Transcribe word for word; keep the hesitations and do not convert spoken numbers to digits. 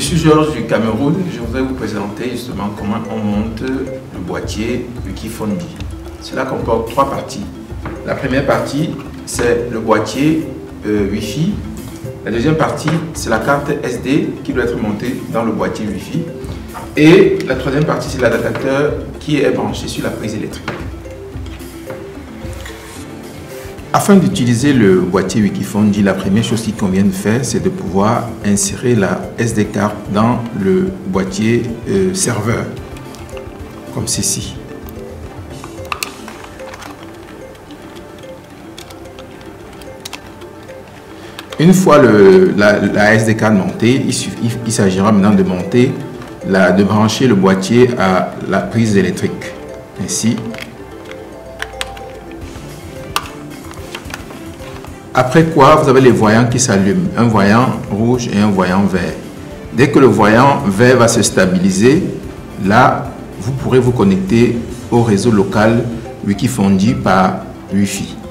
suis Georges du Cameroun. Je voudrais vous présenter justement comment on monte le boîtier Wikifondi. Cela comporte trois parties. La première partie, c'est le boîtier euh, Wi-Fi. La deuxième partie, c'est la carte S D qui doit être montée dans le boîtier Wi-Fi. Et la troisième partie, c'est l'adaptateur qui est branché sur la prise électrique. Afin d'utiliser le boîtier Wikifondi, la première chose qu'il convient de faire, c'est de pouvoir insérer la S D card dans le boîtier euh, serveur, comme ceci. Une fois le, la, la S D card montée, il, il, il s'agira maintenant de monter, la, de brancher le boîtier à la prise électrique. Ainsi. Après quoi, vous avez les voyants qui s'allument, un voyant rouge et un voyant vert. Dès que le voyant vert va se stabiliser, là, vous pourrez vous connecter au réseau local Wikifondi par Wi-Fi.